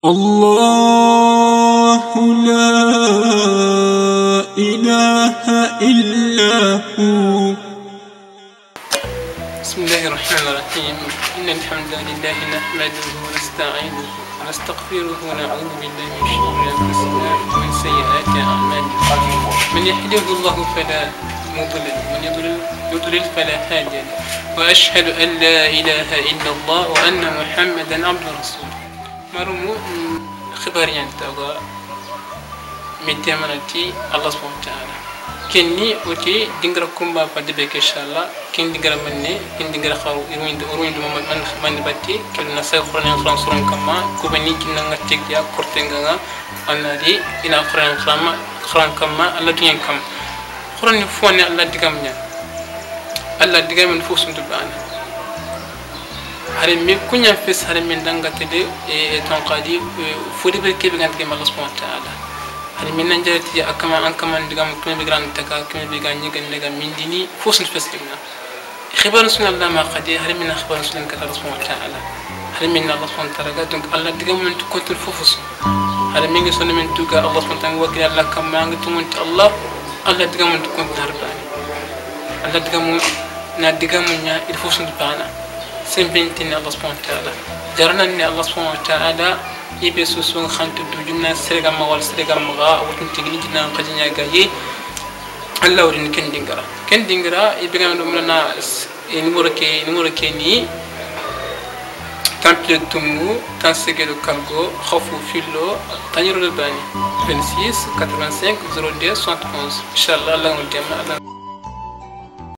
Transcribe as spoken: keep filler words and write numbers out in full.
الله لا إله إلا هو. بسم الله الرحمن الرحيم. إن الحمد لله نحمده ونستعينه ونستغفره ونعوذ بالله من شرور أنفسنا ومن سيئات أعمالنا. من يهده الله فلا مضل له ومن يضلل فلا هادي له. وأشهد أن لا إله إلا الله وأن محمدا عبده ورسوله. مرمو خبريان تاغا متمنتي الله سبحانه وتعالى كني اوتي دينغرا كومبا فدبك ان شاء الله كن دينغرا مني كن دينغرا خاو يروين يروين من من باتي كن نسا خرنا خران سرون كما كوبني كن نغتيك يا كورتنغا انا دي الى خران خرام خران كما الله دين كم خران فوني الله ديغام نيا الله ديغام فوسم تبانا hari mi kunya fes hari min dangate de e tonqadi fodi be kebe gant ke Allah subhanahu wa ta'ala hari min nanjati akama ankama ndigam kunya be gran taka kunya be ganyi gande min dini fosul fes digna khibar sunna Allah ma qadi hari min khibar sunna ka Allah subhanahu wa ta'ala hari min Allah subhanahu wa ta'ala donc Allah digam min to kontul fofus hari min sunna min tuga Allah subhanahu wa ta'ala wakil Allah kam ma ngi tumunti Allah Allah digam min to kontul harbani Allah digam na digam nya il fosul bana سنبنتني الله سبحانه وتعالى جرنني الله سبحانه وتعالى يبسو سون خانت دجنا سرغا ما وال سرغا ما وتنتغني جنا قجنا غاي الله ورين كن دينغرا كن دينغرا يبغا نمنا نمبر كي نمبر كي ني تامبل تومو تانسيغلو كانغو خوفو فيلو تانيرو الباني vingt-six quatre-vingt-cinq zéro deux soixante et onze ان شاء الله الله وديما